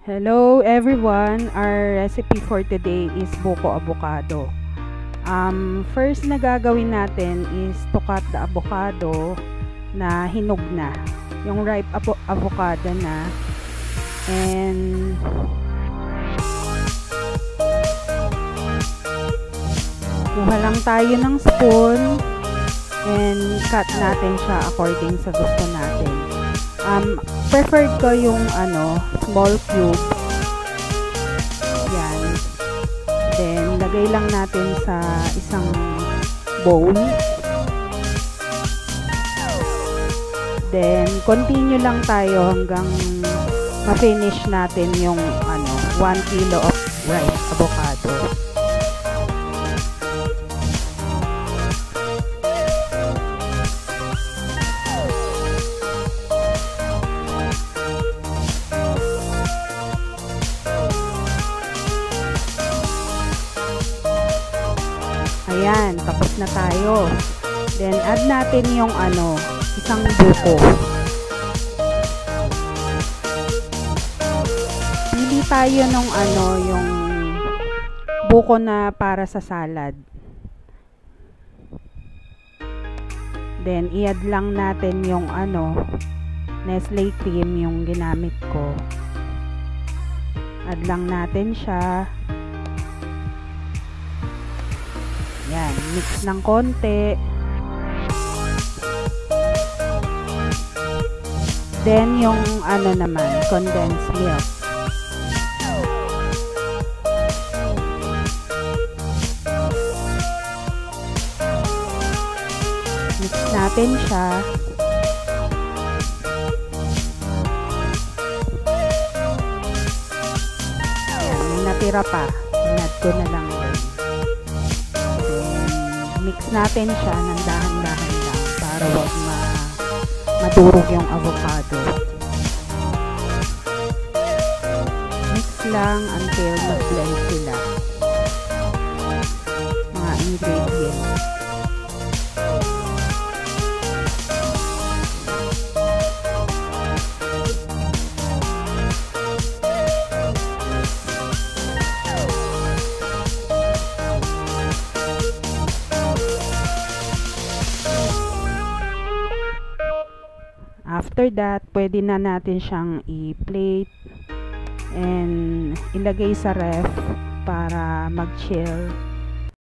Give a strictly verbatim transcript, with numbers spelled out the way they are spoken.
Hello everyone, our recipe for today is buko avocado. Um, first na gagawin natin is to cut the avocado na hinog na, yung ripe avo avocado na, and kuha lang tayo ng spoon and cut natin siya according sa gusto natin. Um, preferred ko yung ano, small cube. Yan. Then, lagay lang natin sa isang bowl. Then, continue lang tayo hanggang ma-finish natin yung ano, one kilo of ripe avocado. Ayan, tapos na tayo. Then, add natin yung ano, isang buko. Pili tayo nung ano, yung buko na para sa salad. Then, i-add lang natin yung ano, Nestle cream yung ginamit ko. Add lang natin siya. Yan, mix ng konti. Then, yung ano naman, condensed milk. Mix natin siya. Yan, may natira pa. Inad ko na lang din. Mix natin siya ng dahan-dahan lang para wag ma madurog yung avocado. Mix lang until mag-blend sila. Mga ingredients. After that, pwede na natin siyang i-plate and ilagay sa ref para mag-chill.